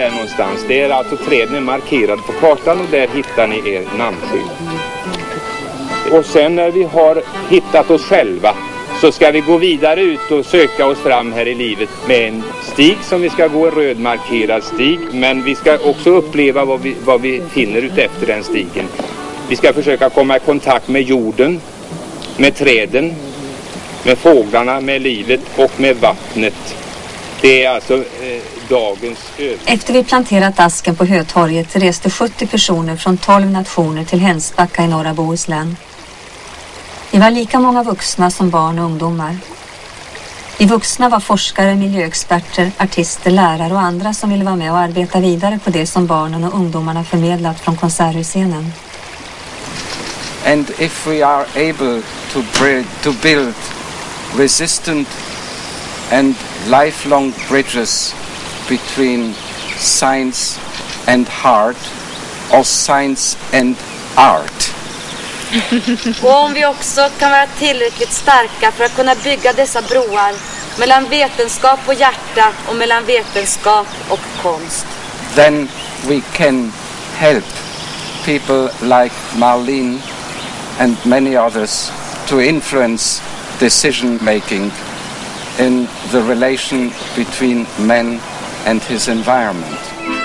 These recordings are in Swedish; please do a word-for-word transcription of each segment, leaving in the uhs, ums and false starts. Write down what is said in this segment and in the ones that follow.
där någonstans. Det är alltså träden är markerade på kartan och där hittar ni er namnskylt. Och sen när vi har hittat oss själva så ska vi gå vidare ut och söka oss fram här i livet med en stig som vi ska gå, en rödmarkerad stig. Men vi ska också uppleva vad vi, vad vi finner ut efter den stigen. Vi ska försöka komma i kontakt med jorden, med träden, med fåglarna, med livet och med vattnet. Det är alltså eh, dagens övning. Efter vi planterat asken på Hötorget reste sjuttio personer från tolv nationer till Hensbacka i norra Bohuslän. Vi var lika många vuxna som barn och ungdomar. Vi vuxna var forskare, miljöexperter, artister, lärare och andra som ville vara med och arbeta vidare på det som barnen och ungdomarna förmedlat från konserthusscenen. And if we are able to, to build resistant and lifelong bridges between science and heart, or science and art. Och om vi också kan vara tillräckligt starka för att kunna bygga dessa broar mellan vetenskap och hjärta och mellan vetenskap och konst. Then we can help people like Marlene and many others to influence decision making in the relation between man and his environment.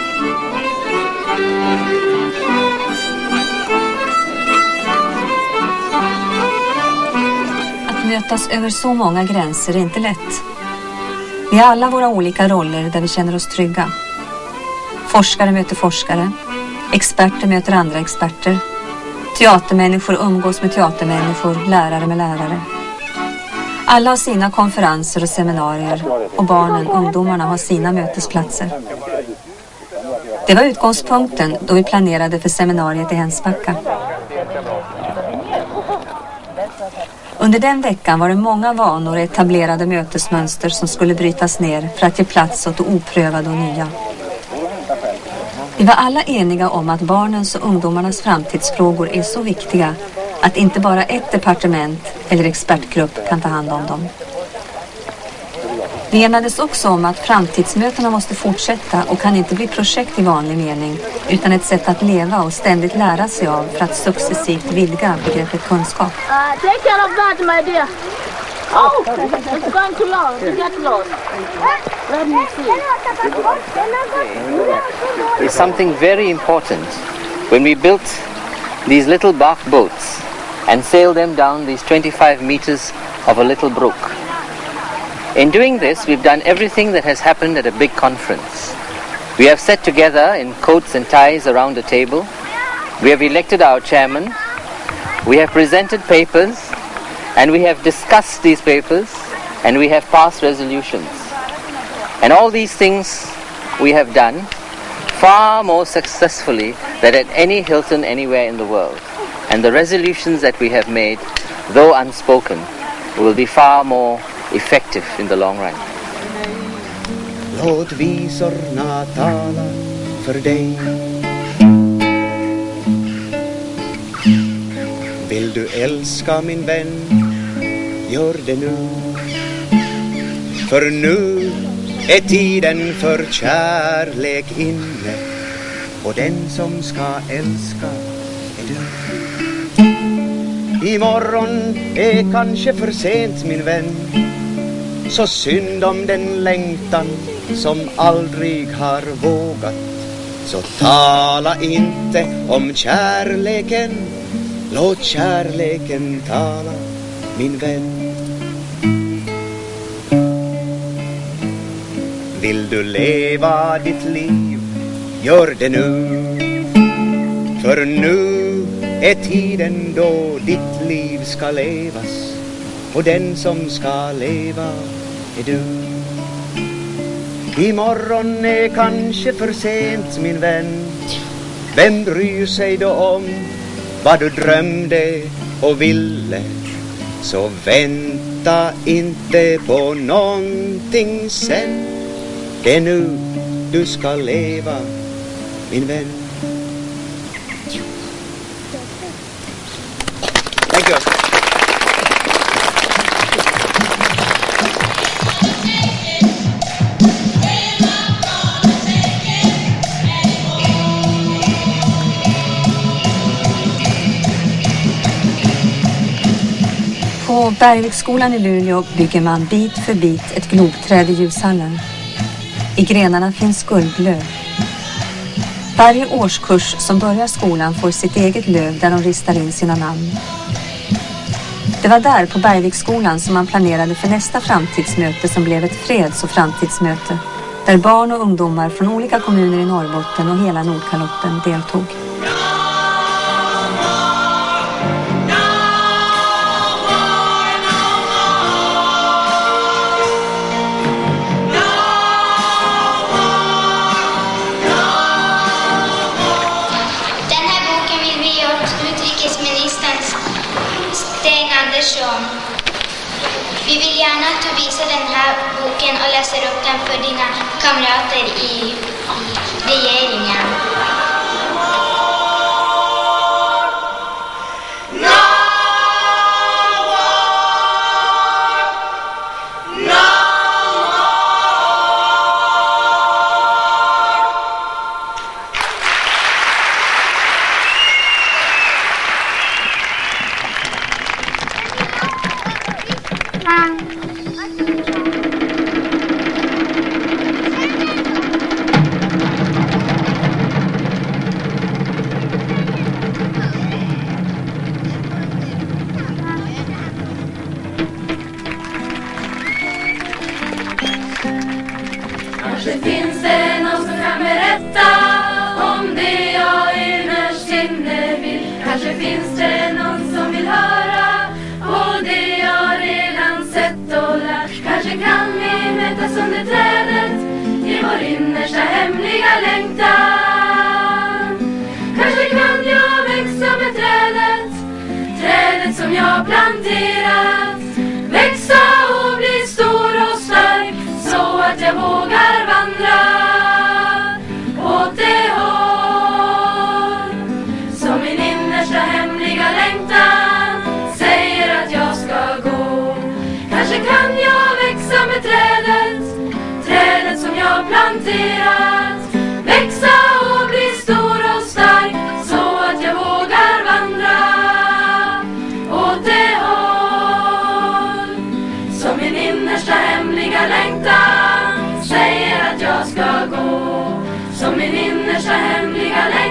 Att mötas över så många gränser är inte lätt. Vi har alla våra olika roller där vi känner oss trygga. Forskare möter forskare, experter möter andra experter. Teatermänniskor umgås med teatermänniskor, lärare med lärare. Alla har sina konferenser och seminarier och barnen, ungdomarna har sina mötesplatser. Det var utgångspunkten då vi planerade för seminariet i Hensbacka. Under den veckan var det många vanor och etablerade mötesmönster som skulle brytas ner för att ge plats åt det oprövade och nya. Vi var alla eniga om att barnens och ungdomarnas framtidsfrågor är så viktiga att inte bara ett departement eller expertgrupp kan ta hand om dem. Vi enades också om att framtidsmötena måste fortsätta och kan inte bli projekt i vanlig mening utan ett sätt att leva och ständigt lära sig av för att successivt vidga begreppet kunskap. Uh, take care of that, my dear. Oh, it's going too long. You get lost. Let me see. It's something very important. When we built these little bark boats and sailed them down these twenty-five meters of a little brook. In doing this, we've done everything that has happened at a big conference. We have sat together in coats and ties around a table. We have elected our chairman. We have presented papers, and we have discussed these papers, and we have passed resolutions. And all these things we have done far more successfully than at any Hilton anywhere in the world. And the resolutions that we have made, though unspoken, will be far more effective in the long run. Låt visorna tala för dig. Vill du älska min vän, gör det nu. För nu är tiden för kärlek inne, och den som ska älska är du. Imorgon är kanske för sent, min vän. Så synd om den längtan som aldrig har vågat. Så tala inte om kärleken, låt kärleken tala, min vän. Vill du leva ditt liv, gör det nu. För nu är tiden då ditt liv ska levas, och den som ska leva är du. Imorgon är kanske för sent, min vän. Vem bryr sig då om vad du drömde och ville? Så vänta inte på någonting sen. Det är nu du ska leva, min vän. Thank you. På Bergviksskolan i Luleå bygger man bit för bit ett globträd i ljushallen. I grenarna finns guldlöv. Varje årskurs som börjar skolan får sitt eget löv där de ristar in sina namn. Det var där på Bergviksskolan som man planerade för nästa framtidsmöte som blev ett freds- och framtidsmöte. Där barn och ungdomar från olika kommuner i Norrbotten och hela Nordkalotten deltog. Vi vill gärna att du visar den här boken och läser upp den för dina kamrater i, i regeringen. Kanske finns det någon som kan berätta om det jag innerst inne vill. Kanske finns det någon som vill höra på det jag redan sett och lärt. Kanske kan vi mötas under trädet i vår innersta hemliga längtan. Kanske kan jag växa med trädet, trädet som jag planterat. Växa och bli stor och stark så att jag vågar vandra åt det håll som min innersta hemliga längtan säger att jag ska gå. Kanske kan jag växa med trädet, trädet som jag planterat. Växa och bli stor och stark så att jag vågar vandra åt det håll som min innersta hemliga längtan säger att jag ska gå. Som min innersta hemliga längtan